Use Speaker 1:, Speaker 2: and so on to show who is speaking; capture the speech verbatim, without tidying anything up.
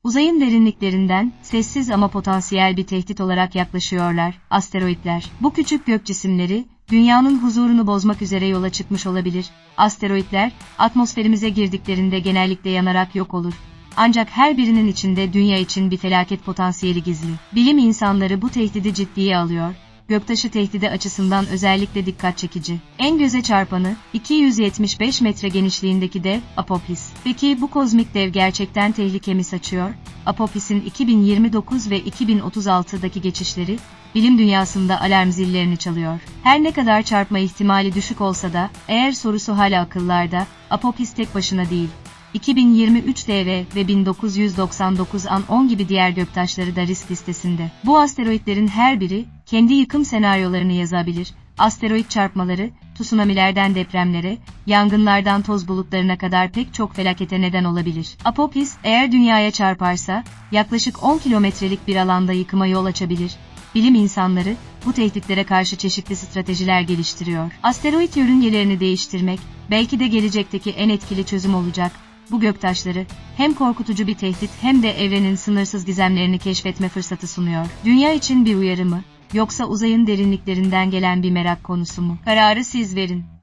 Speaker 1: Uzayın derinliklerinden, sessiz ama potansiyel bir tehdit olarak yaklaşıyorlar, asteroidler. Bu küçük gök cisimleri, dünyanın huzurunu bozmak üzere yola çıkmış olabilir. Asteroidler, atmosferimize girdiklerinde genellikle yanarak yok olur. Ancak her birinin içinde dünya için bir felaket potansiyeli gizli. Bilim insanları bu tehdidi ciddiye alıyor. Göktaşı tehdidi açısından özellikle dikkat çekici. En göze çarpanı, iki yüz yetmiş beş metre genişliğindeki dev, Apophis. Peki bu kozmik dev gerçekten tehlike mi saçıyor? Apophis'in iki bin yirmi dokuz ve iki bin otuz altıdaki geçişleri, bilim dünyasında alarm zillerini çalıyor. Her ne kadar çarpma ihtimali düşük olsa da, eğer sorusu hala akıllarda, Apophis tek başına değil. iki bin yirmi üç D V ve bin dokuz yüz doksan dokuz An on gibi diğer göktaşları da risk listesinde. Bu asteroidlerin her biri, kendi yıkım senaryolarını yazabilir. Asteroid çarpmaları, tsunamilerden depremlere, yangınlardan toz bulutlarına kadar pek çok felakete neden olabilir. Apophis, eğer dünyaya çarparsa, yaklaşık on kilometrelik bir alanda yıkıma yol açabilir. Bilim insanları, bu tehditlere karşı çeşitli stratejiler geliştiriyor. Asteroid yörüngelerini değiştirmek, belki de gelecekteki en etkili çözüm olacak. Bu göktaşları, hem korkutucu bir tehdit hem de evrenin sınırsız gizemlerini keşfetme fırsatı sunuyor. Dünya için bir uyarı mı, yoksa uzayın derinliklerinden gelen bir merak konusu mu? Kararı siz verin.